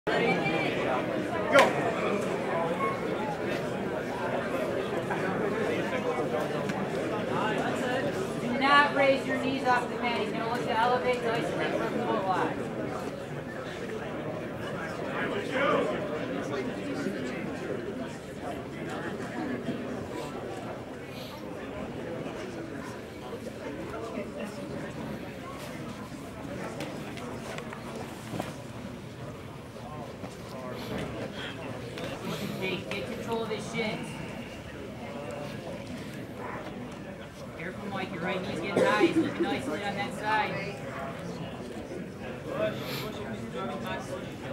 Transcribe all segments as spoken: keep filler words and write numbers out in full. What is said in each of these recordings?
Do not raise your knees off the mat. He's going to look to elevate nicely from the foot line. Hey, get control of his shins. Careful, Mike. Your right knee's getting high. He's looking nicely on that side. Push, push him. He's driving back.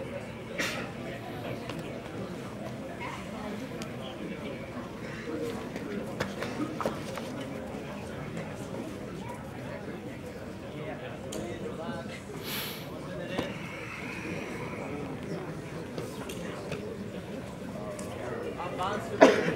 Bounce to the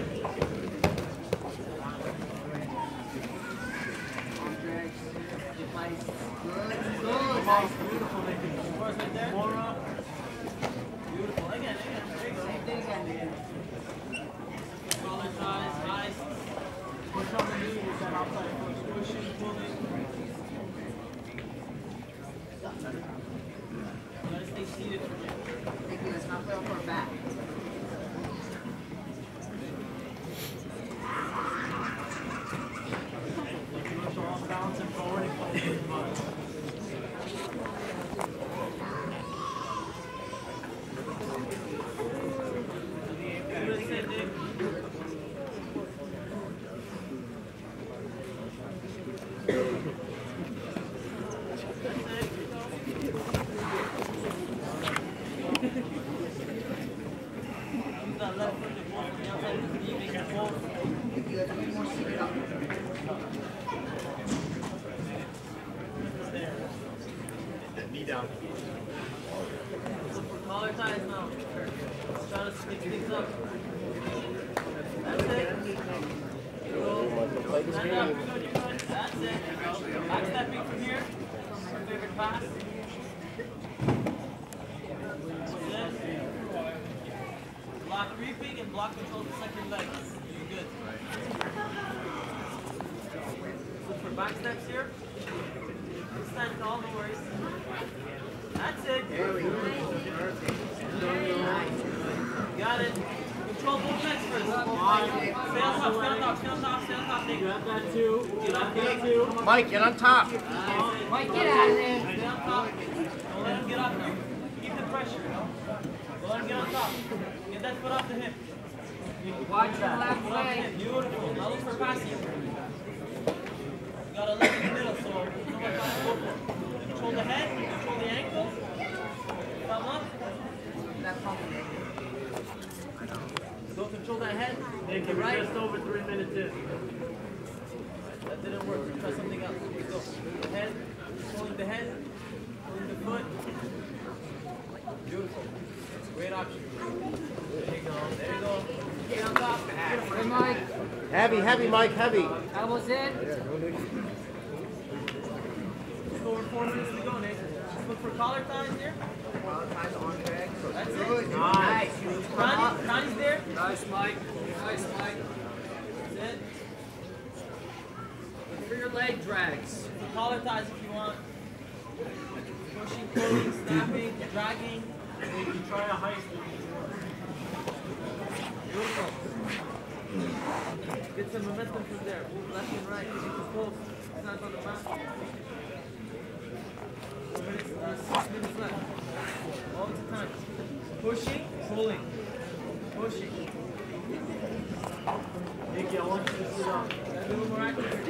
knee down. Look for collar ties now. Try to stick things up. That's it. Go. Stand up. You're good. You're good. That's it. Go. Back stepping from here. Your favorite pass. Block reaping and block control the second leg. You're good. Look for back steps here. Stand tall, no worries. That's it. Got it. Control both legs first. Stay on top, stay on top, stay on top, stay on top. Grab that two. Get up, get up two. Mike, get on top. Nice. Mike, get out of there. Stay on top. Don't let him get off you. Keep the pressure. Don't let him get on top. Get that foot off the hip. Watch your left leg. Beautiful. Now look for passing. You got a leg in the middle, so no one tries to go for it. Control the head, control the ankle. Come up. Go control that head. Nicky, we're just over three minutes in. That didn't work. We'll try something else. Here we go. The head, controlling the head, controlling the foot. Beautiful. Great option. There you go. There you go. Get on top. Hey, Mike. Heavy, heavy, Mike, heavy. Elbows in. Just over four minutes to go, Nick. Just look for collar ties here. Collar ties on track. That's Good. it. Nice. Connie, Connie's there. Nice, Mike. Nice, Mike. That's it. Look for your leg drags. The collar ties if you want. Pushing, pulling, snapping, dragging. You can try a heist. Beautiful. Get some momentum from there. Move left and right. Keep the pulse. It's not on the mat. Four minutes, uh, six minutes left. All the time. Pushing, pulling. Pushing. Nicky, I want you to sit up. Gotta be a little more active.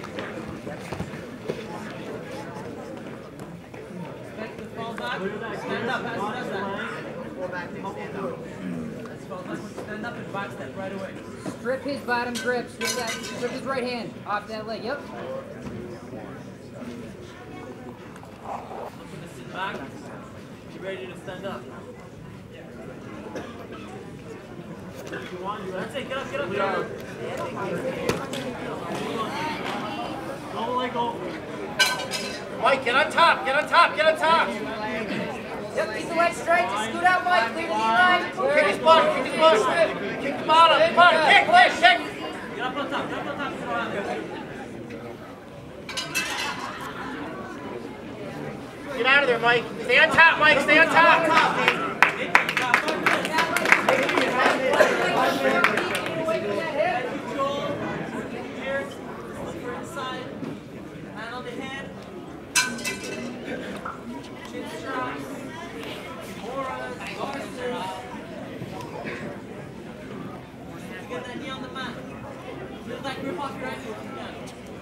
Expect to fall back. Stand up. Pass it that. Fall back, take stand up. Let's fall back. Stand up and back step right away. Strip his bottom grip. Strip that. Strip his right hand off that leg. Yep. Looking to sit back. Be ready to stand up. If you want, you That's it. Get up. Get up. Get up. don't let go. Mike, get on top, get on top, get on top. Yep, keep the leg straight. Just scoot out, Mike. Clear the knee line. Kick his butt, kick his butt. Kick the bottom, come on, kick, Liz, kick. Get up on top, get up on top, throw out there. Get out of there, Mike. Stay on top, Mike, stay on top. Control. Here. Look for inside. Hand on the head. Chin straps. Moras. Garsters. Get that knee on the mat. Feel that grip off your ankle if you can.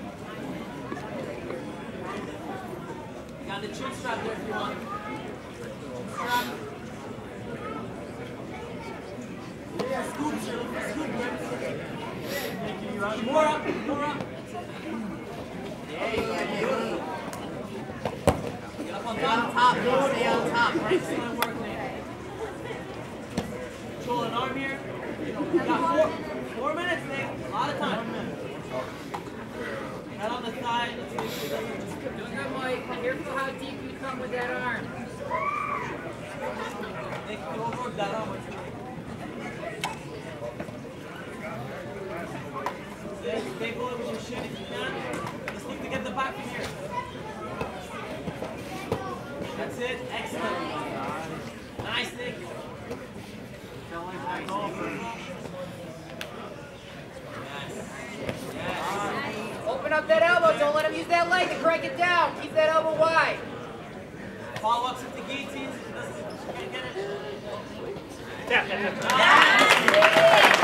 You got the chin strap there if you want. Chin strap. Scoop, sir. Look for scoop, right? More up, more up. There you go. Get up on top. Top, don't stay on top. Excellent work, Nick. Control an arm here. You got four, four minutes, Nick. A lot of time. Head on the side. Let's make sure it doesn't just Doing good, Mike. Be careful how deep you come with that arm. Nick, go over that arm. Stay below with your shin if you can. Just need to get the back from here. That's it. Excellent. Nice, Nick. Yes. Yes. Open up that elbow. Don't let him use that leg to crank it down. Keep that elbow wide. Follow-ups with the guillotines if he doesn't can't get it. Yeah, yeah, yeah.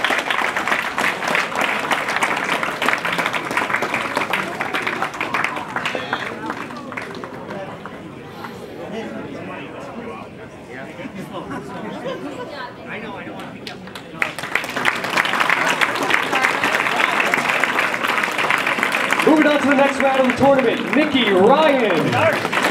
I know, I don't want to pick up. Moving on to the next round of the tournament, Nicky Ryan.